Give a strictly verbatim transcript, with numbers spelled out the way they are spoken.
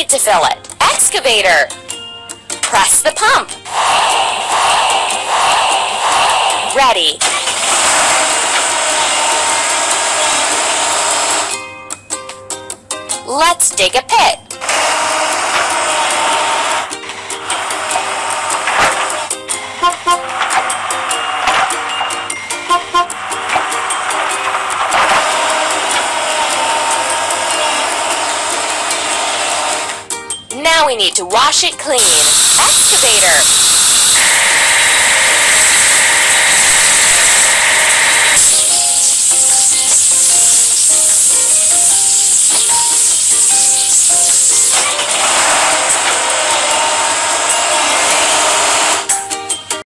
bucket to fill it. Excavator. Press the pump. Ready. Let's dig a pit. Now we need to wash it clean. Excavator.